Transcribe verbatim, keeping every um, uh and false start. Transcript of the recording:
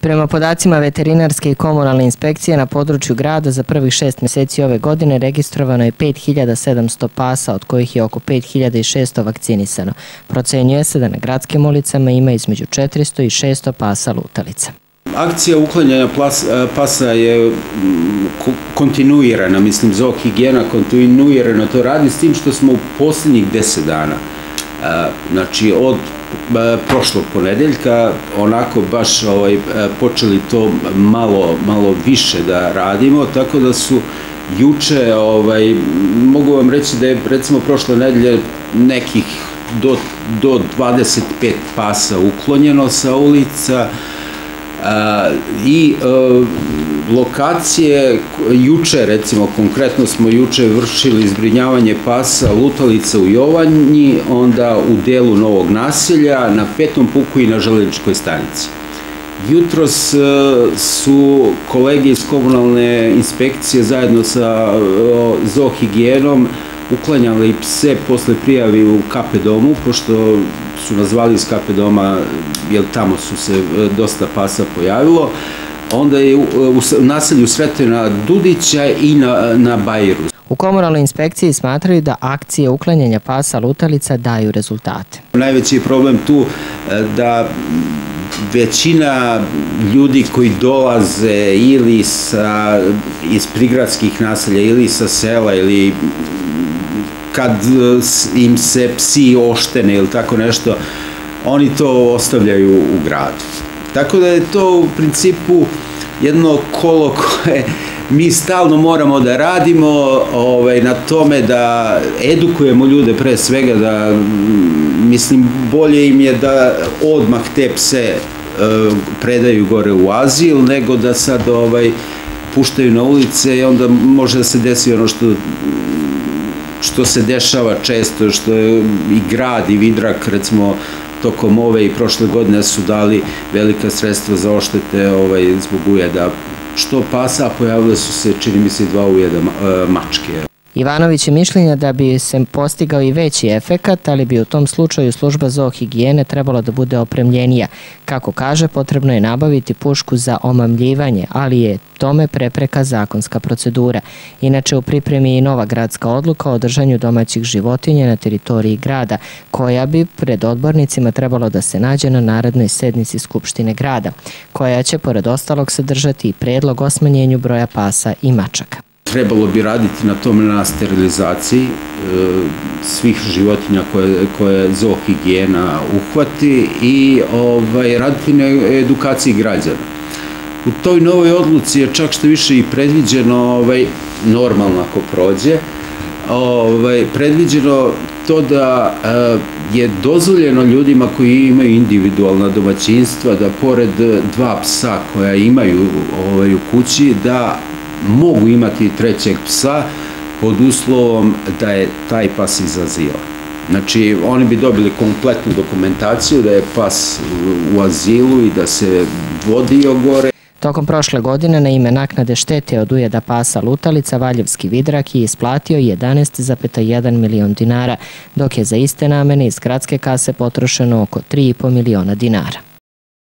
Prema podacima veterinarske i komunalne inspekcije na području grada za prvih šest mjeseci ove godine registrovano je pet hiljada sedamsto pasa, od kojih je oko pet hiljada šesto vakcinisano. Procenjuje se da na gradskim ulicama ima između četiristo i šesto pasa lutalica. Akcija uklanjanja pasa je kontinuirana, mislim, zoohigijena kontinuirano to radi, s tim što smo u posljednjih deset dana, znači od prošlog ponedeljka, onako baš počeli to malo više da radimo, tako da su juče, mogu vam reći da je recimo prošle nedelje nekih do dvadeset pet pasa uklonjeno sa ulica, i lokacije, juče recimo, konkretno smo juče vršili zbrinjavanje pasa lutalica u Jovanji, onda u delu Novog naselja, na Petom puku i na Železničkoj stanici. Jutros su kolege iz komunalne inspekcije zajedno sa zoohigijenom uklanjali pse posle prijavi u K P domu, pošto su nas zvali iz K P doma, jer tamo su se dosta pasa pojavilo. Onda je u naselju Svetena Dudića i na Bajru. U komunalnoj inspekciji smatraju da akcije uklanjanja pasa lutalica daju rezultate. Najveći je problem tu da većina ljudi koji dolaze ili iz prigradskih naselja ili sa sela ili kad im se psi oštene ili tako nešto, oni to ostavljaju u gradu. Tako da je to u principu jedno kolo koje mi stalno moramo da radimo na tome da edukujemo ljude, pre svega da, mislim, bolje im je da odmah te pse predaju gore u azil, nego da sad puštaju na ulice i onda može da se desi ono što što se dešava često, što je i grad i Vidrak, recimo, tokom ove i prošle godine su dali velika sredstva za oštete zbog ujeda. Što pasa, pojavile su se, čini mi se, dva ujeda mačke. Ivanović je mišljenja da bi se postigao i veći efekat, ali bi u tom slučaju služba zoohigijene trebala da bude opremljenija. Kako kaže, potrebno je nabaviti pušku za omamljivanje, ali je tome prepreka zakonska procedura. Inače, u pripremi je i nova gradska odluka o držanju domaćih životinja na teritoriji grada, koja bi pred odbornicima trebalo da se nađe na narednoj sednici Skupštine grada, koja će, pored ostalog, sadržati i predlog o smanjenju broja pasa i mačaka. Trebalo bi raditi na tome, na sterilizaciji svih životinja koje zoohigijena uhvati i raditi na edukaciji građana. U toj novoj odluci je čak što više i predviđeno, normalno ako prođe, predviđeno to da je dozvoljeno ljudima koji imaju individualna domaćinstva da pored dva psa koja imaju u kući da mogu imati trećeg psa pod uslovom da je taj pas iz azila. Znači, oni bi dobili kompletnu dokumentaciju da je pas u azilu i da se vodio gore. Tokom prošle godine na ime naknade štete od ujeda pasa lutalica Valjevski Vidrak je isplatio jedanaest zarez jedan milion dinara, dok je za iste namene iz gradske kase potrošeno oko tri i po miliona dinara.